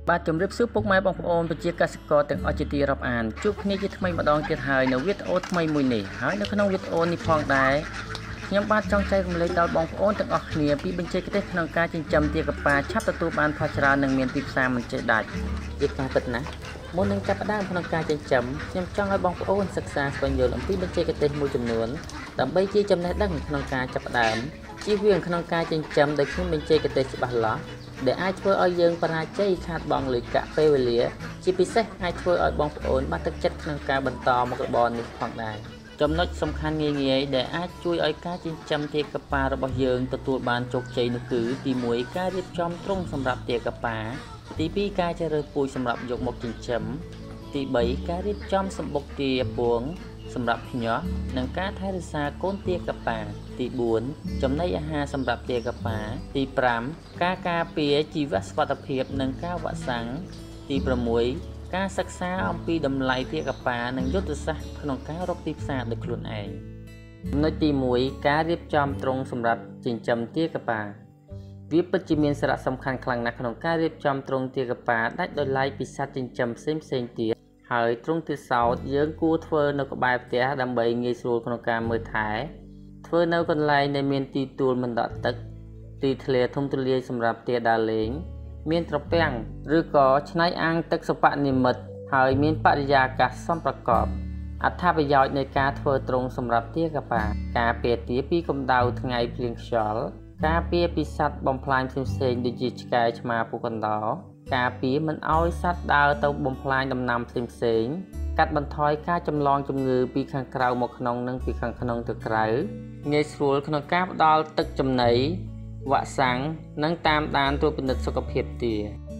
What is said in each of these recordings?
បាទជំរាបសួរពុកម៉ែបងប្អូនប្រជាកសិករទាំងអស់ជាទីរាប់អានជួបគ្នាជាថ្មីម្ដងទៀតហើយនៅវីដេអូថ្មីមួយនេះហើយនៅក្នុងវីដេអូនេះផងដែរខ្ញុំបាទចង់ចែករំលែកដល់បងប្អូនទាំងអស់គ្នាពីបញ្ចេញទេសក្នុងការចិញ្ចឹមទាកាប៉ាឆាប់ទទួលបានផលច្រើននិងមានទីផ្សារមិនចេះដាច់ជាការពិតណាស់មុននឹងចាប់ផ្ដើមក្នុងការចិញ្ចឹមខ្ញុំចង់ឲ្យបងប្អូនសិក្សាស្វែងយល់អំពីបញ្ចេញទេសមួយចំនួនដើម្បីជាចំណេះដឹងក្នុងការចាប់ផ្ដើមជៀសវាងក្នុងការចិញ្ចឹមដោយគ្មានបញ្ចេញទេសច្បាស់លាស់ដែលអាចធ្វើឲ្យយើងបរាជ័យខាតបង់លុយកាក់ពេលវេលាជាពិសេសអាចធ្វើឲ្យបងប្អូនបាត់ទឹកចិត្តក្នុងការបន្តមុខរបរនេះផងដែរចំណុចសំខាន់ងាយៗដែលអាចជួយឲ្យការចិញ្ចឹមទាកាប៉ារបស់យើងទទួលបានជោគជ័យនោះគឺទី1ការរៀបចំទ្រុងសម្រាប់ទាកាប៉ាទី2ការជ្រើសរើសពូជសម្រាប់យកមកចិញ្ចឹមទី3ការរៀបចំសម្បុកទាពងសម្រាប់ភ្ញាស់និងការថែរក្សាកូនទាកាប៉ាទី4ចំណីអាហារសម្រាប់ទាកាប៉ាទី5ការការពារជីវសុវត្ថិភាពនិងការវ៉ាក់សាំងទី6ការសិក្សាអំពីតម្លៃទាកាប៉ានិងយុទ្ធសាស្ត្រក្នុងការរកទីផ្សារដោយខ្លួនឯងចំណុចទី1ការរៀបចំទ្រុងសម្រាប់ចិញ្ចឹមទាកាប៉ាវាពិតជាមានសារៈសំខាន់ខ្លាំងណាស់ក្នុងការរៀបចំទ្រុងទាកាប៉ាដាច់ដោយឡែកពីសត្វចិញ្ចឹមផ្សេងៗទៀតហើយទ្រុងទាសោតយើងគួរធ្វើនៅក្បែរផ្ទះដើម្បីងាយស្រួលក្នុងការមើលថែធ្វើនៅកន្លែងដែលមានទីទួលមិនដក់ទឹកទីធ្លាធំទូលាយសម្រាប់ទាដើរលេងមានត្រពាំងឬក៏ឆ្នៃអាងទឹកសុបនិមិត្តហើយមានបរិយាកាសសមប្រកបអត្ថប្រយោជន៍នៃការធ្វើទ្រុងសម្រាប់ទាកាប៉ាការពារទាពីកម្ដៅថ្ងៃភ្លៀងខ្យល់ការពារពីសត្វបំផ្លាញផ្សេងៗដូចជាឆ្កែឆ្មាពូកណ្ដោការពារមិនឲ្យសត្វដើរទៅបំផ្លាញដំណាំផ្សេងៗកាត់បន្ថយការចម្លងជំងឺពីខាងក្រៅមកក្នុងនិងពីខាងក្នុងទៅក្រៅងាយស្រួលក្នុងការផ្ដល់ទឹកចំណីវ៉ាក់សាំងនិងតាមដានត្រួតពិនិត្យសុខភាពទា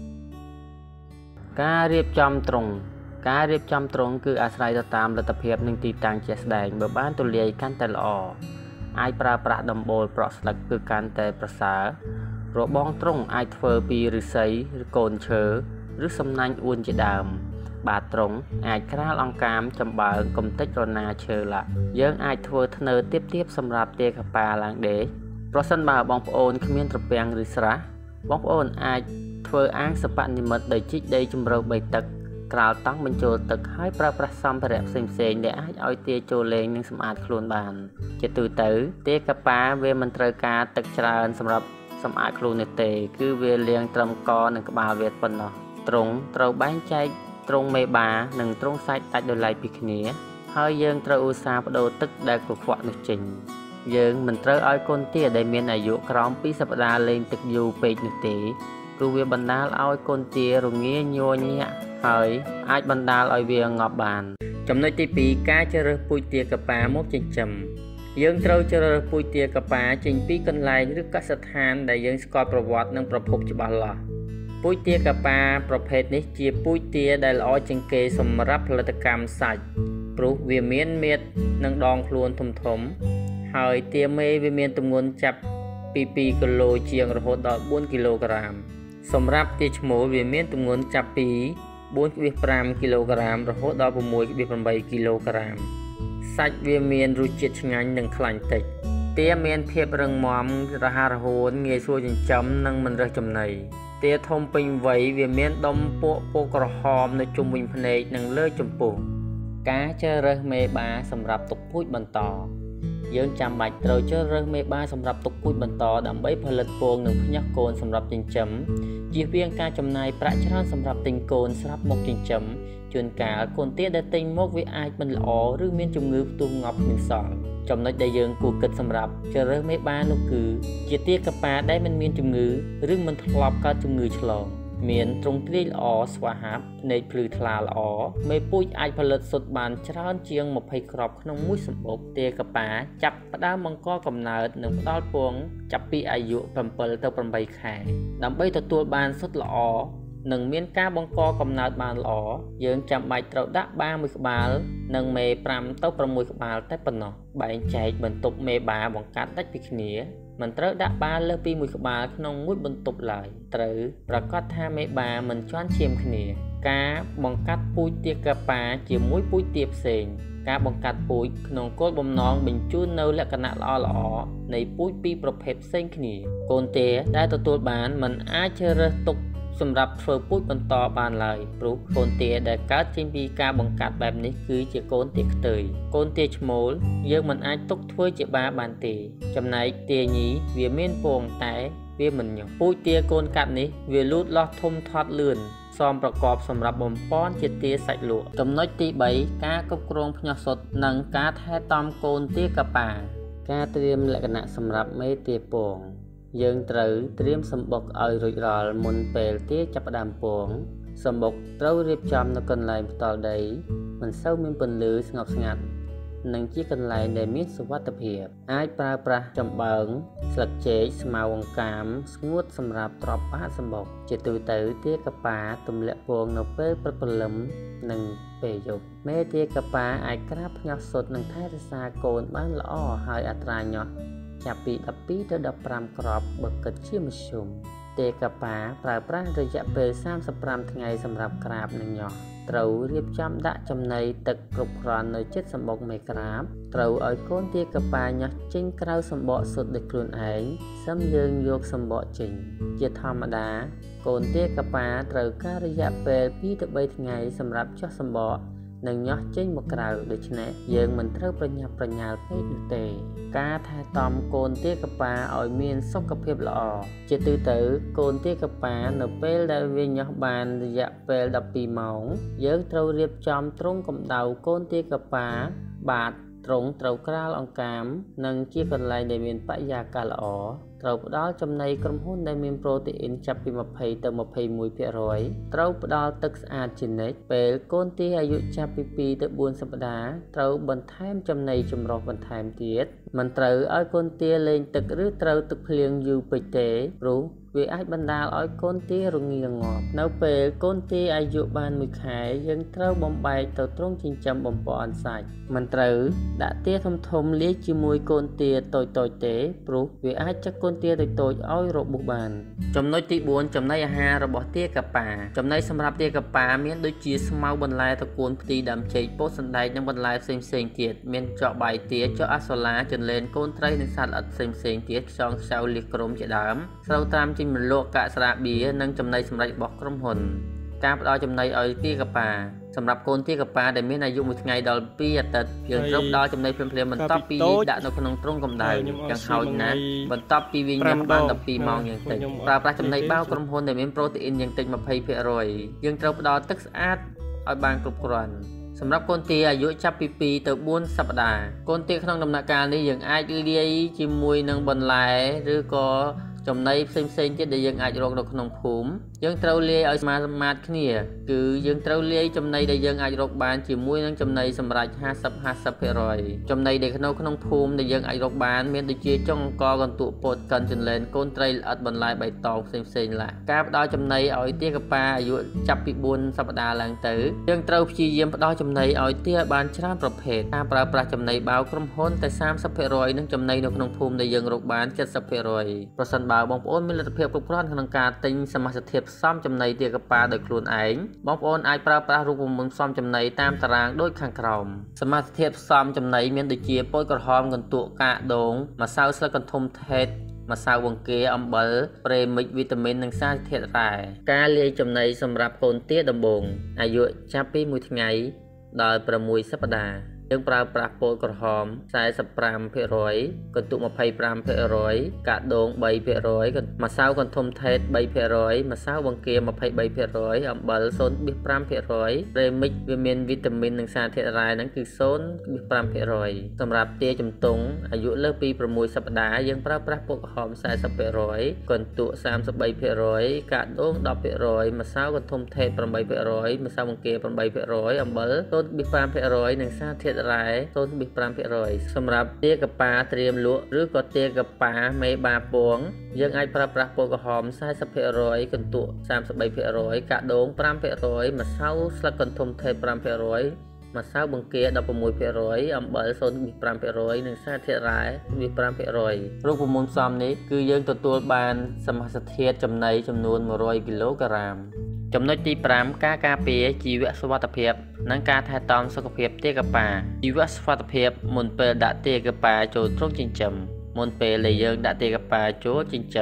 ការរៀបចំទ្រុងគឺអាស្រ័យទៅតាមលទ្ធភាពនិងទីតាំងជាក់ស្ដែងបើបានទូលាយកាន់តែល្អអាចប្រើប្រាស់ដំបូលប្រក់ស្លឹកគឺកាន់តែប្រសើររបងទ្រុងអាចធ្វើពីឫស្សីឬកូនឈើឬសំណាញ់អួនជាដើមបាតទ្រុងអាចក្រាលអង្កាមចំបើងកំទេចរណាឈើឡាក់យើងអាចធ្វើធ្នើទៀបៗសម្រាប់ទាកាប៉ាឡើងដេកប្រសិនបើបងប្អូនគ្មានត្រពាំងឬស្រះបងប្អូនអាចធ្វើអាងសិប្បនិមិត្តដោយជីកដីជម្រៅ3ទឹកក្រាលតង់បញ្ចូលទឹកហើយប្រើប្រាស់សម្ភារៈផ្សេងៗដែលអាចឲ្យទាចូលលេងនិងសម្អាតខ្លួនបានជាទូទៅទាកាប៉ាវាមិនត្រូវការទឹកច្រើនសម្រាប់សម្អាតខ្លួននេះទេគឺវាលាងត្រឹមកនិងក្បាលវាប៉ុណ្ណោះទ្រុងត្រូវបែងចែកទ្រុងមេបានិងទ្រុងសាច់ដាច់ដោយឡែកពីគ្នាហើយយើងត្រូវឧស្សាហ៍បដូរទឹកដែលកខ្វក់នោះចេញយើងមិនត្រូវឲ្យកូនទាដែលមានអាយុក្រោម2សប្តាហ៍លេងទឹកយូរពេកនោះទេព្រោះវាបណ្ដាលឲ្យកូនទារងាញ័រញាក់ហើយអាចបណ្ដាលឲ្យវាងាប់បានចំណុចទី2ការជ្រើសរើសពូជទាកាប៉ាមកចិញ្ចឹមយើងត្រូវជ្រើសរើសពូជទាកាប៉ាចេញពីកន្លែងឬកសិដ្ឋានដែលយើងស្គាល់ប្រវត្តិនិងប្រភពច្បាស់លាស់ពូជទាកាប៉ាប្រភេទនេះជាពូជទាដែលល្អជាងគេសម្រាប់ផលិតកម្មសាច់ព្រោះវាមានមាឌនិងដងខ្លួនធំហើយទាមេវាមានទម្ងន់ចាប់ពី2គីឡូជាងរហូតដល់4គីឡូក្រាមសម្រាប់ទាឈ្មោលវាមានទម្ងន់ចាប់ពី 4.5 គីឡូក្រាមរហូតដល់ 6.8 គីឡូក្រាមសាច់វាមានរសជាតិឆ្ងាញ់និងខ្លាញ់តិចទាមានភាពរឹងមាំរហ័សរហួនងាយស្រួលចិញ្ចឹមនិងមិនរើសចំណីទាធំពេញវ័យវាមានដុំពួកពណ៌ក្រហមនៅជុំវិញភ្នែកនិងលើចំពោះការជ្រើសរើសមេបាសម្រាប់ទុកពូជបន្តយើងចាំបាច់ត្រូវជ្រើសរើសមេបាសម្រាប់ទុកពូជបន្តដើម្បីផលិតពងនិងភ្ញាក់កូនសម្រាប់ចិញ្ចឹមជៀសវាងការចំណាយប្រាក់ច្រើនសម្រាប់ទិញកូនស្រាប់មកចិញ្ចឹមជួនកាលកូនទាដែលទិញមកវាអាចមិនល្អឬមានជំងឺផ្ទុះងាប់នឹងសល់ចំណុចដែលយើងគួរគិតសម្រាប់ជ្រើសរើសមេបានោះគឺជាទាកាប៉ាដែលមិនមានជំងឺឬមិនធ្លាប់កើតជំងឺឆ្លងមានទ្រុងទ្រាយល្អស្វាហាប់ភ្នែកភ្លឺថ្លាល្អមេពូជអាចផលិតសុទ្ធបានច្រើនជាង20គ្រាប់ក្នុងមួយសម្បុកទាកាប៉ាចាប់ផ្ដើមបង្កកំណើតនិងផ្ដល់ពងចាប់ពីអាយុ7ទៅ8ខែដើម្បីទទួលបានសុទ្ធល្អនិងមានការបង្កកំណើតបានល្អយើងចាំបាច់ត្រូវដាក់បាមួយក្បាលនិងមេ5ទៅ6ក្បាលតែប៉ុណ្ណោះបែងចែកបន្ទប់មេបាបង្កាត់ដាច់ពីគ្នាមិនត្រូវដាក់បាលើសពី1ក្បាលក្នុងមួយបន្ទប់ឡើយត្រូវប្រាកដថាមេបាមិនជាន់ឈាមគ្នាការបង្កាត់ពូជទាកាប៉ាជាមួយពូជទាផ្សេងការបង្កាត់ពូជក្នុងគោលបំណងបញ្ជូននៅលក្ខណៈល្អនៃពូជពីរប្រភេទផ្សេងគ្នាកូនទាដែលទទួលបានមិនអាចជ្រើសរើសទុកសម្រាប់ធ្វើពូជបន្តបានឡើយព្រោះកូនទាដែលកើតចេញពីការបង្កាត់បែបនេះគឺជាកូនទាខ្ទើយកូនទាឈ្មោលយើងមិនអាចទុកធ្វើជាបាបានទេចំណែកទាញីវាមានពងតែវាមិនញឹកពូជទាកូនកាត់នេះវាលូតលាស់ធំធាត់លឿនសមប្រកបសម្រាប់បំពន់ជាទាសាច់លក់ចំណុចទី3ការគ្រប់គ្រងភ្ញាស់សុទ្ធនិងការថែទាំកូនទាកប៉ាការត្រៀមលក្ខណៈសម្រាប់មេទាពងយើងត្រូវត្រៀមសម្បុកឲ្យរួចរាល់មុនពេលទាចាប់ផ្ដើមពងសម្បុកត្រូវរៀបចំនៅកន្លែងផ្ទាល់ដីមិនសូវមានពន្លឺស្ងប់ស្ងាត់និងជាកន្លែងដែលមានសុវត្ថិភាពអាចប្រើប្រាស់ចំបើងស្លឹកចេកស្មៅអង្កាមស្ងួតសម្រាប់ទ្រាប់បាតសម្បុកជាទូទៅទាកប៉ាទម្លាក់ពងនៅពេលព្រឹកព្រលឹមនិងពេលយប់មេទាកប៉ាអាចក្រាបភ្ញាស់សុទ្ធនិងថែរក្សាកូនបានល្អហើយអត្រាញាស់ចាប់ពី12ទៅ15គ្រាប់បើគិតជាមធ្យមទាកប៉ាប្រើប្រាស់រយៈពេល35ថ្ងៃសម្រាប់ក្រាបនិងញាស់ត្រូវរៀបចំដាក់ចំណីទឹកគ្រប់គ្រាន់នៅជិតសម្បុកមេក្រាបត្រូវឲ្យកូនទាកប៉ាញាស់ចេញក្រៅសម្បកសុទ្ធដោយខ្លួនឯងសឹមយើងយកសម្បកចេញជាធម្មតាកូនទាកប៉ាត្រូវការរយៈពេល2ទៅ3ថ្ងៃសម្រាប់ចុះសម្បកនិងញាស់ចេញមកក្រៅដូច្នេះយើងមិនត្រូវប្រញាប់ប្រញាល់ពេកនោះទេការថែទាំកូនទាកប៉ាឲ្យមានសុខភាពល្អជាទូទៅកូនទាកប៉ានៅពេលដែលវាញាស់បានរយៈពេល12ម៉ោងយើងត្រូវរៀបចំទ្រុងកម្ដៅកូនទាកប៉ាបាតទ្រុងត្រូវក្រាលអង្កាមនិងជាកន្លែងដែលមានបរិយាកាសល្អត្រូវផ្ដល់ចំណីក្រុមហ៊ុនដែលមានប្រូតេអ៊ីនចាប់ពី20ទៅ21%ត្រូវផ្ដល់ទឹកស្អាតជានិច្ចពេលកូនទាអាយុចាប់ពី2ទៅ4សប្តាហ៍ត្រូវបន្ថែមចំណីចម្រុះបន្ថែមទៀតមិនត្រូវឲ្យកូនទាលេងទឹកឬត្រូវទឹកភ្លៀងយូរពេកទេព្រោះវាអាចបណ្ដាលឲ្យកូនទារងាងាប់នៅពេលកូនទាអាយុបាន1ខែយើងត្រូវបំបែកទៅទ្រុងចិញ្ចឹមបំពន់សាច់មិនត្រូវដាក់ទាធំលាយជាមួយកូនទាតូចៗទេព្រោះវាអាចចឹកកូនទាតូចៗឲ្យរបួសបានចំណុចទី4ចំណីអាហាររបស់ទាកប៉ាចំណីសម្រាប់ទាកប៉ាមានដូចជាស្មៅបន្លែត្រកួនផ្ទីដើមចេកពោតសណ្ដែកនិងបន្លែផ្សេងៗទៀតមានចកបាយទាចកអាសូឡាចន្លេនកូនត្រីនិងសត្វល្អិតផ្សេងៗទៀតខ្យងខ្ចៅលៀសក្រុមជាដើមស្រូវត្រាំចេញមកលក់កាកស្រាបៀរនិងចំណីសម្រាប់របស់ក្រុមហ៊ុនការផ្ដល់ចំណីឲ្យទាកប៉ាសម្រាប់កូនទាកប៉ាដែលមានអាយុ1ថ្ងៃដល់2អាទិត្យយើងត្រូវផ្ដល់ចំណីភ្លាមៗបន្ទាប់ពីដាក់នៅក្នុងទ្រុងកម្ដៅយ៉ាងហោចណាស់បន្ទាប់ពីវាញាស់បាន12ម៉ោងយ៉ាងតិចប្រើប្រាស់ចំណីបាវក្រុមហ៊ុនដែលមានប្រូតេអ៊ីនយ៉ាងតិច 20% យើងត្រូវផ្ដល់ទឹកស្អាតឲ្យបានគ្រប់គ្រាន់សម្រាប់កូនទាអាយុចាប់ពី2ទៅ4សប្តាហ៍កូនទាក្នុងដំណាក់កាលនេះយើងអាចលាយជាមួយនឹងបន្លែឬក៏ចំណីផ្សេងៗទៀតដែលយើងអាចរកនៅក្នុងភូមិយើងត្រូវលាយឲ្យស្មើៗគ្នាគឺយើងត្រូវលាយចំណីដែលយើងអាចរកបានជាមួយនឹងចំណីសម្រាប់50% ចំណីដែលក្នុងភូមិដែលយើងអាចរកបានមានដូចជាចុងអង្គកន្ទក់ពោតកិនចន្លែនកូនត្រីល្អិតបន្លែបៃតងផ្សេងៗឡាការផ្ដល់ចំណីឲ្យទាកប៉ាអាយុចាប់ពី4សប្តាហ៍ឡើងទៅយើងត្រូវព្យាយាមផ្ដល់ចំណីឲ្យទាបានច្រើនប្រភេទការប្រើប្រាស់ចំណីបាវក្រុមហ៊ុនតែ 30% និងចំណីនៅក្នុងភូមិដែលយើងរកបាន 70% ប្រសិនបើបងប្អូនមានលទ្ធភាពគ្រប់គ្រាន់ក្នុងការទិញសមាសធាតុផ្សំចំណីទាកប៉ាដោយខ្លួនឯងបងប្អូនអាចប្រើប្រាស់រូបមន្តផ្សំចំណីតាមតារាងដូចខាងក្រោមសមាសធាតុផ្សំចំណីមានដូចជាពោតក្រហមកន្ទក់កាកដូងម្សៅស្លឹកកន្ធុំថេតម្សៅបង្គាអំបិលប្រេមិចវីតាមីននិងសារធាតុរ៉ែការលាយចំណីសម្រាប់កូនទាដំបូងអាយុចាប់ពី1ថ្ងៃដល់6សប្តាហ៍យើងប្រើប្រាស់ពោតក្រហម 45% កន្ទុក 25% កាដូង 3% ម្សៅកន្ធុំថេត 3% ម្សៅបង្គា 23% អំបិល 0.5% ប្រេមិចវាមានវីតាមីននិងសារធាតុរ៉ែហ្នឹងគឺ 0.5% សម្រាប់ទាជំទង់អាយុលើសពី6សប្តាហ៍យើងប្រើប្រាស់ពោតក្រហម 40% កន្ទុក 33% កាដូង 10% ម្សៅកន្ធុំថេត 8% ម្សៅបង្គា 8% អំបិល 0.5% និងសារធាតុរ៉ែ 0.5% សម្រាប់ទាកប៉ាត្រៀមលក់ឬក៏ទាកប៉ាមេបាពងយើងអាចប្រើប្រាស់ពោតក្រហម 40% កន្ទក់ 33% កាដូង 5% ម្សៅស្លឹកកន្ធុំថេត 5% ម្សៅបង្គា 16% អំបិល 0.5% និងសារធាតុរ៉ែ 0.5% រូបមន្តផ្សំនេះគឺយើងទទួលបានសមាសធាតុចំណីចំនួន100គីឡូក្រាមចំណុចទី5ការការពារជីវសុវត្ថិភាពនិងការថែទាំសុខភាពទាកប៉ាជីវសុវត្ថិភាពមុនពេលដាក់ទាកប៉ាចូលទ្រុងចិញ្ចឹមមុនពេលដែលយើងដាក់ទាកប៉ាចូលចិញ្ចឹម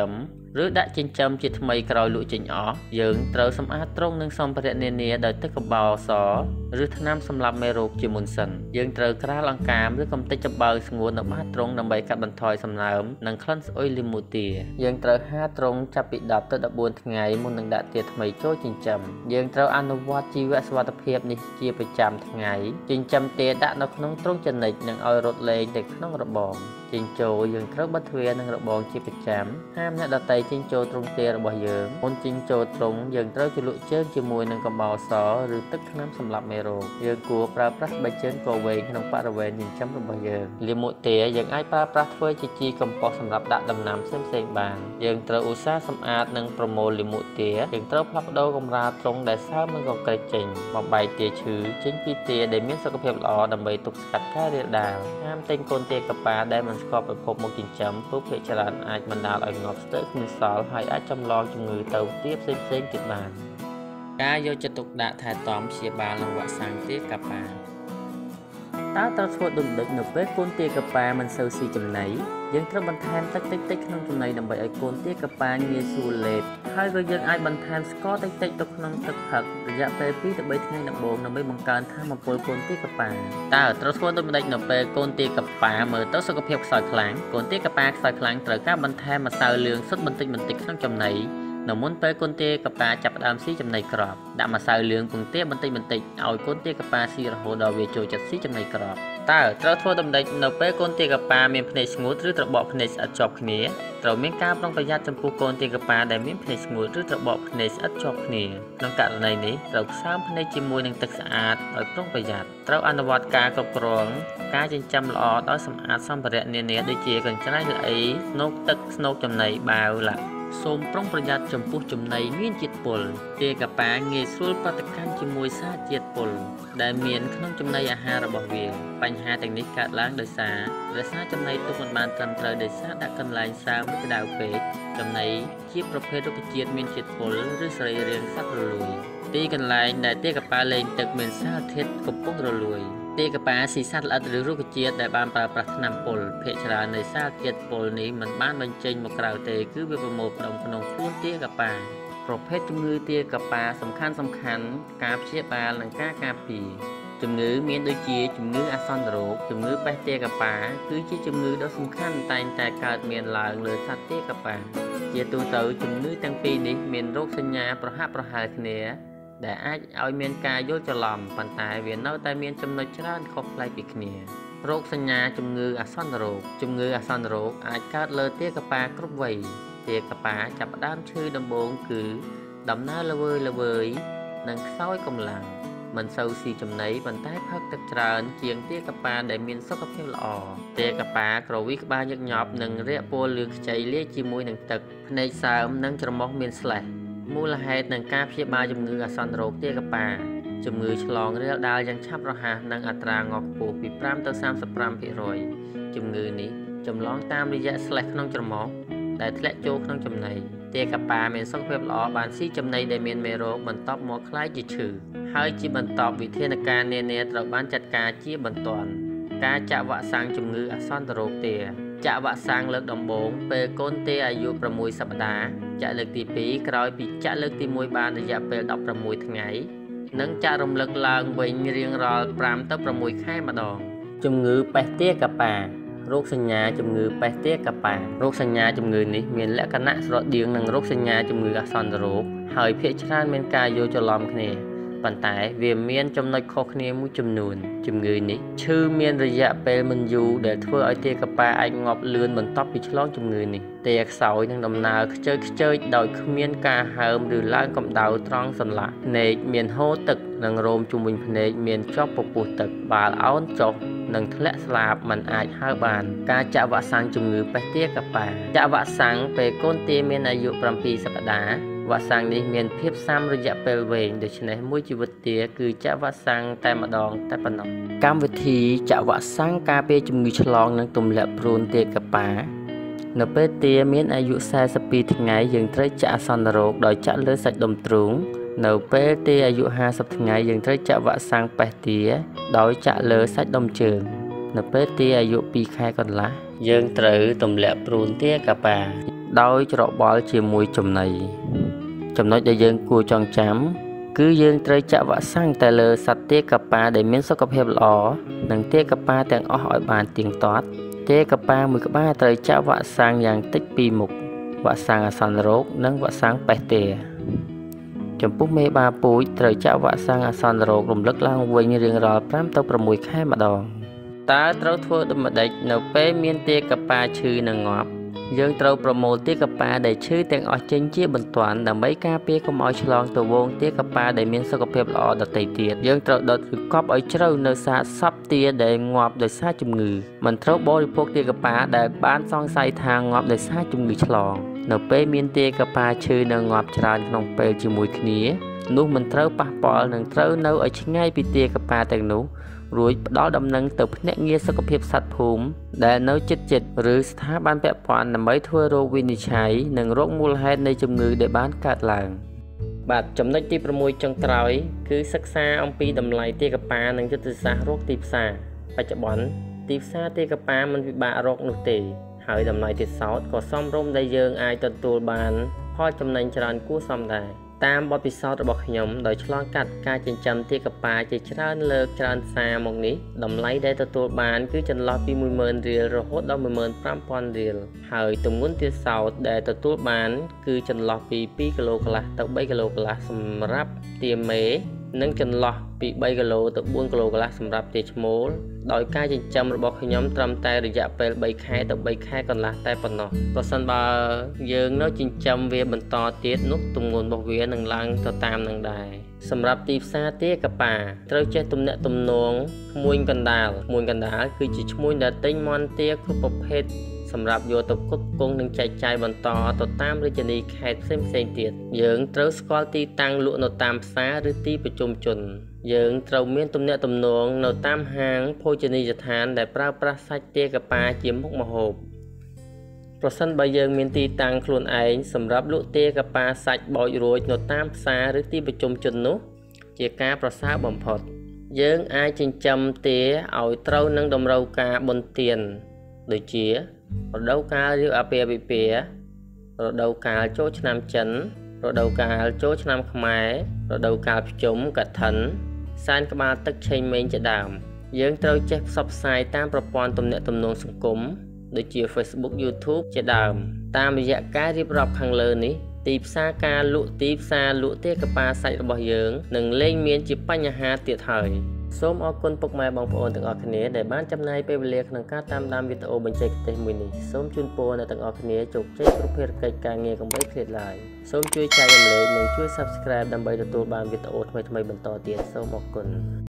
ឬដាក់ចិញ្ចឹមជាថ្មីក្រោយលក់ចេញអស់យើងត្រូវសម្អាតទ្រុងនិងសម្ភារៈនានាដោយទឹកកំបោរសឬថ្នាំសម្លាប់មេរោគជាមុនសិនយើងត្រូវក្រាលអង្កាមឬកំទេចចំបើងស្ងួតនៅបាតទ្រុងដើម្បីកាត់បន្ថយសំណើមនិងក្លិនស្អុយលាមកទាយើងត្រូវហាលទ្រុងចាប់ពី10ទៅ14ថ្ងៃមុននឹងដាក់ទាថ្មីចូលចិញ្ចឹមយើងត្រូវអនុវត្តជីវសុវត្ថិភាពនេះជាប្រចាំថ្ងៃចិញ្ចឹមទាដាក់នៅក្នុងទ្រុងចនិចនិងឲ្យរត់លេងទៅក្នុងរបងចេញចូលយើងត្រូវបិទទ្វារនិងរបងជាប្រចាំហាមអ្នកដទៃចេញចូលទ្រុងទារបស់យើងមុនចេញចូលទ្រុងយើងត្រូវជ្រលក់ជើងជាមួយនឹងកំបោរសឬទឹកថ្នាំសម្លាប់មេរោគយើងគួរប្រើប្រាស់ស្បែកជើងកវែងក្នុងបរិវេណចិញ្ចឹមរបស់យើងលាមកទាយើងអាចប្រើប្រាស់ធ្វើជាជីកំប៉ុស្តសម្រាប់ដាក់ដំណាំផ្សេងៗបានយើងត្រូវឧស្សាហ៍សម្អាតនិងប្រមូលលាមកទាយើងត្រូវផ្លាស់ប្ដូរកម្រាលទ្រុងដែលសើមនិងកក្រិចចេញបំបែកទាឈឺចេញពីទាដែលមានសុខភាពល្អដើម្បីទប់ស្កាត់ការរាលដាលហាមទិញកូនទាកប៉ាដែលមិនស្គាល់ប្រភពមកចិញ្ចឹមព្រោះភាគច្រើនអាចបណ្ដាលឲ្យងាប់ស្ទើរគ្មានសល់ហើយអាចចម្លងជំងឺទៅទាផ្សេងៗទៀតបានការយកចិត្តទុកដាក់ថែទាំព្យាបាលនិងវាក់សាំងទាកប៉ាតើត្រូវធ្វើដូចម្តេចនៅពេលកូនទាកប៉ាមិនសូវស៊ីចំណីយើងត្រូវបន្ថែមទឹកតិចៗក្នុងចំណីដើម្បីឲ្យកូនទាកប៉ាងាយស្រួលលេបហើយក៏យើងអាចបន្ថែមស្ករតិចៗទៅក្នុងទឹកផឹករយៈពេល2ទៅ3ថ្ងៃដំបូងដើម្បីបង្កើនថាមពលកូនទាកប៉ាតើត្រូវធ្វើដូចម្តេចនៅពេលកូនទាកប៉ាមើលទៅសុខភាពខ្សោយខ្លាំងកូនទាកប៉ាខ្សោយខ្លាំងត្រូវការបន្ថែមម្សៅលឿងសុទ្ធបន្តិចក្នុងចំណីនៅមុនពេលកូនទាកប៉ាចាប់ផ្ដើមស៊ីចំណីក្របដាក់ម្សៅលឿងពងទាបន្តិចឲ្យកូនទាកប៉ាស៊ីរហូតដល់វាចូលចិត្តស៊ីចំណីក្របតើត្រូវធ្វើដំណេចនៅពេលកូនទាកប៉ាមានភ្នែកស្ងួតឬត្របកភ្នែកស្អិតជាប់គ្នាត្រូវមានការប្រុងប្រយ័ត្នចំពោះកូនទាកប៉ាដែលមានភ្នែកស្ងួតឬត្របកភ្នែកស្អិតជាប់គ្នាក្នុងករណីនេះត្រូវផ្សាំភ្នែកជាមួយនឹងទឹកស្អាតដោយប្រុងប្រយ័ត្នត្រូវអនុវត្តការគ្រប់គ្រងការចិញ្ចឹមល្អដោយសម្អាតសម្ភារៈនានាដូចជាកញ្ច្រែងល្អីស្នូកទឹកស្នូកចំណីបាវឡាសូមប្រុងប្រយ័ត្នចំពោះចំណីមានជាតិពុលទាកប៉ាងាយស្រួលប្រតិកម្មជាមួយសារជាតិពុលដែលមានក្នុងចំណីអាហាររបស់វាបញ្ហាទាំងនេះកើតឡើងដោយសាររក្សាចំណីទុកមិនបានត្រឹមត្រូវដោយសារដាក់កន្លែងសើមក្តៅពេកចំណីជាប្រភេទរុក្ខជាតិមានជាតិពុលឬសរីរាង្គសត្វរលួយទីកន្លែងដែលទាកប៉ាលេងទឹកមានសារធាតុកំពុងរលួយទាកប៉ាស៊ីសត្វល្អិតឬរុក្ខជាតិដែលបានប្រើប្រាស់ថ្នាំពុលភាគច្រើននៃសារធាតុពុលនេះមិនបានបញ្ចេញមកក្រៅទេគឺវាប្រមូលផ្ដុំក្នុងខ្លួនទាកប៉ាប្រភេទជំងឺទាកប៉ាសំខាន់ការព្យាបាលនិងការការពារជំងឺមានដូចជាជំងឺអាសន្នរោគជំងឺបេះទាកប៉ាគឺជាជំងឺដ៏សំខាន់តែងតែកើតមានឡើងលើសត្វទាកប៉ាជាទូទៅជំងឺទាំងពីរនេះមានរោគសញ្ញាប្រហាក់ប្រហែលគ្នាដែលអាចឲ្យមានការយល់ច្រឡំប៉ុន្តែវានៅតែមានចំណុចច្រើនខុសប្លែកពីគ្នារោគសញ្ញាជំងឺអាសន្នរោគជំងឺអាសន្នរោគអាចកើតលើទាកប៉ាគ្រប់វ័យទាកប៉ាចាប់ផ្ដើមឈឺដំបូងគឺដំណើរល្វើយនិងខ្សោយកម្លាំងមិនសូវស៊ីចំណីប៉ុន្តែផឹកទឹកច្រើនជាងទាកប៉ាដែលមានសុខភាពល្អទាកប៉ាក្រវីក្បាលញឹកញាប់និងរាកពណ៌លឿងខ្ចីលាយជាមួយនឹងទឹកភ្នែកសើមនិងច្រមុះមានស្លេសមូលហេតុនិងការព្យាបាលជំងឺអាសន្នរោគទាកប៉ាជំងឺឆ្លងរាលដាលយ៉ាងឆាប់រហ័សនិងអត្រាងាប់ខ្ពស់ពី5ទៅ35%ជំងឺនេះចម្លងតាមរយៈស្លេសក្នុងច្រមុះដែលធ្លាក់ចូលក្នុងចំណីទាកប៉ាមានសុខភាពល្អបានស៊ីចំណីដែលមានមេរោគបន្ទាប់មកខ្លាយជាឈឺហើយជាបន្ទាប់វិធានការនានាត្រូវបានចាត់ការជាបន្ទាន់ការចាក់វ៉ាក់សាំងជំងឺអាសន្នរោគទាចាក់វ៉ាក់សាំងលើកដំបូងពេលកូនទាអាយុ6សប្តាហ៍ចាក់លើកទី2ក្រោយពីចាក់លើកទី1បានរយៈពេល16ថ្ងៃនិងចាក់រំលឹកឡើងវិញរៀងរាល់5ទៅ6ខែម្ដងជំងឺបេះទាកប៉ារោគសញ្ញាជំងឺបេះទាកប៉ារោគសញ្ញាជំងឺនេះមានលក្ខណៈស្រដៀងនឹងរោគសញ្ញាជំងឺអាសន្នរោគហើយភាគច្រើនមានការយល់ច្រឡំគ្នាប៉ុន្តែវាមានចំណុចខុសគ្នាមួយចំនួនជំងឺនេះឈឺមានរយៈពេលមិនយូរដែលធ្វើឲ្យទាកប៉ាអាចងាប់លឿនបន្ទាប់ពីឆ្លងជំងឺនេះទាខ្សោយនឹងដំណើរខ្ជើចដោយគ្មានការហើមឬឡើងកម្ដៅត្រង់សន្លាក់ភ្នែកមានហូរទឹកនិងរោមជុំវិញភ្នែកមានជាប់ពពុះទឹកបាល់អោនចុះនិងធ្លាក់ស្លាបមិនអាចហើរបានការចាក់វ៉ាក់សាំងជំងឺបេះទាកប៉ាចាក់វ៉ាក់សាំងពេលកូនទាមានអាយុ7សប្តាហ៍វ៉ាក់សាំងនេះមានភាពស៊ាំរយៈពេលវែងដូច្នេះមួយជីវិតទាគឺចាក់វ៉ាក់សាំងតែម្ដងតែប៉ុណ្ណោះកម្មវិធីចាក់វ៉ាក់សាំងការពារជំងឺឆ្លងនិងទម្លាក់ព្រូនទាកប៉ានៅពេលទាមានអាយុ42ថ្ងៃយើងត្រូវចាក់អាសន្នរោគដោយចាក់លើសាច់ដុំទ្រូងនៅពេលទាអាយុ50ថ្ងៃយើងត្រូវចាក់វ៉ាក់សាំងបេះទាដោយចាក់លើសាច់ដុំជើងនៅពេលទាអាយុ2ខែកន្លះយើងត្រូវទម្លាក់ព្រូនទាកប៉ាដោយច្របល់ជាមួយចំណីចំណុចដែលយើងគួរចងចាំគឺយើងត្រូវចាក់វ៉ាក់សាំងតែលើសត្វទាកាប៉ាដែលមានសុខភាពល្អនិងទាកាប៉ាទាំងអស់ឲ្យបានទៀងទាត់ទាកាប៉ាមួយក្បាលត្រូវចាក់វ៉ាក់សាំងយ៉ាងតិច2មុខវ៉ាក់សាំងអាសន្នរោគនិងវ៉ាក់សាំងបេះទាចំពោះមេបាពូជត្រូវចាក់វ៉ាក់សាំងអាសន្នរោគរំលឹកឡើងវិញរៀងរាល់5ទៅ6ខែម្ដងតើត្រូវធ្វើដូចម្តេចនៅពេលមានទាកាប៉ាឈឺនិងងាប់យើងត្រូវប្រមូលទាកាប៉ាដែលឈឺទាំងអស់ចេញជាបន្ទាន់ដើម្បីការពារកុំឲ្យឆ្លងទៅវងទាកាប៉ាដែលមានសុខភាពល្អដទៃទៀតយើងត្រូវដុតឬកប់ឲ្យជ្រៅនៅសាកសពទាដែលងាប់ដោយសារជំងឺមិនត្រូវបរិភោគទាកាប៉ាដែលបានសង្ស័យថាងាប់ដោយសារជំងឺឆ្លងនៅពេលមានទាកាប៉ាឈឺនិងងាប់ច្រើនក្នុងពេលជាមួយគ្នានោះមិនត្រូវប៉ះពាល់និងត្រូវនៅឲ្យឆ្ងាយពីទាកាប៉ាទាំងនោះរួចផ្ដល់ដំណឹងទៅភ្នាក់ងារសុខភាពសត្វភូមិដែលនៅជិតឬស្ថាប័នពាក់ព័ន្ធដើម្បីធ្វើរោគវិនិច្ឆ័យនិងរកមូលហេតុនៃជំងឺដែលបានកើតឡើងបាទចំណុចទី6ចុងក្រោយគឺសិក្សាអំពីតម្លៃទាកាប៉ានិងយុទ្ធសាស្ត្ររកទីផ្សារបច្ចុប្បន្នទីផ្សារទាកាប៉ាមិនពិបាករកនោះទេហើយតម្លៃទៀតសោតក៏សមរម្យដែលយើងអាចទទួលបានផលចំណេញច្រើនគួរសមដែរតាមបទពិសោធន៍របស់ខ្ញុំដោយឆ្លងកាត់ការចិញ្ចឹមទាកាប៉ាជាច្រើនលើកច្រើនសារមកនេះតម្លៃដែលទទួលបានគឺចន្លោះពី 10000 រៀលរហូតដល់ 15000 រៀលហើយទម្ងន់ទាសោតដែលទទួលបានគឺចន្លោះពី2គីឡូកន្លះទៅ3គីឡូកន្លះសម្រាប់ទាមេនិងចន្លោះពី3គីឡូទៅ4គីឡូកន្លះសម្រាប់ទាឈ្មោលដោយការចិញ្ចឹមរបស់ខ្ញុំត្រឹមតែរយៈពេល3ខែទៅ3ខែកន្លះតែប៉ុណ្ណោះប្រសិនបើយើងនៅចិញ្ចឹមវាបន្តទៀតនោះទម្ងន់របស់វានឹងឡើងទៅតាមនឹងដែរសម្រាប់ទីផ្សារទាកាប៉ាត្រូវចេះទំនាក់ទំនងឈ្មួញកណ្ដាលគឺជាឈ្មួញដែលទិញមាន់ទាគ្រប់ប្រភេទសម្រាប់យកទៅផ្គត់ផ្គង់និងចែកចាយបន្តទៅតាមរាជធានីខេត្តផ្សេងទៀតយើងត្រូវស្គាល់ទីតាំងលក់នៅតាមផ្សារឬទីប្រជុំជនយើងត្រូវមានទំនាក់ទំនងនៅតាមហាងភោជនីយដ្ឋានដែលប្រើប្រាស់សាច់ទាកាប៉ាជាមុខម្ហូបប្រសិនបើយើងមានទីតាំងខ្លួនឯងសម្រាប់លក់ទាកាប៉ាសាច់បោចរួចនៅតាមផ្សារឬទីប្រជុំជននោះជាការប្រសើរបំផុតយើងអាចចិញ្ចឹមទាឲ្យត្រូវនឹងតម្រូវការបុណ្យទានដូចជារដូវកាលរៀបអាពាហ៍ពិពាហ៍រដូវកាលចូលឆ្នាំចិនរដូវកាលចូលឆ្នាំខ្មែររដូវកាលភ្ជុំកឋិនសែនក្បាលទឹកឆេងមេងជាដើមយើងត្រូវចេះផ្សព្វផ្សាយតាមប្រព័ន្ធទំនាក់ទំនងសង្គមដូចជា Facebook YouTube ជាដើមតាមរយៈការរៀបរាប់ខាងលើនេះទីផ្សារការលក់ទាកាប៉ាសាច់របស់យើងនឹងលែងមានជាបញ្ហាទៀតហើយសូមអរគុណពុកម៉ែបងប្អូនទាំងអស់គ្នាដែលបានចំណាយពេលវេលាក្នុងការតាមដានវីដេអូបញ្ចេញទេសមួយនេះសូមជូនពរអ្នកទាំងអស់គ្នាជោគជ័យគ្រប់ភារកិច្ចការងារកុំបីឃ្លាតឡើយសូមជួយចែករំលែកនិងជួយ Subscribe ដើម្បីទទួលបានវីដេអូថ្មីៗបន្តទៀតសូមអរគុណ